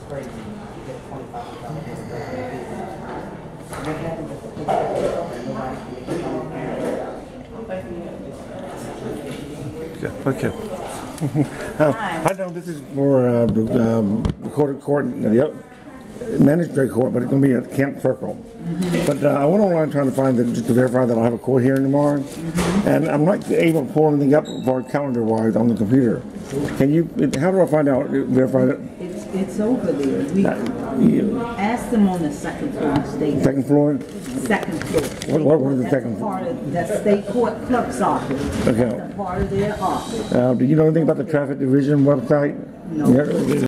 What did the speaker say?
Okay. I know this is for the court, the magistrate court, but it's going to be at Camp Circle. But I went online trying to find just to verify that I have a court hearing tomorrow, and I'm not able to pull anything up for calendar-wise on the computer. Can you? How do I find out? Verify that? It's over there. We asked them on the second floor. Second floor. Second floor. What was the second floor? Part of the state court clerk's office. Okay. That's part of their office. Do you know anything about the traffic division website? No.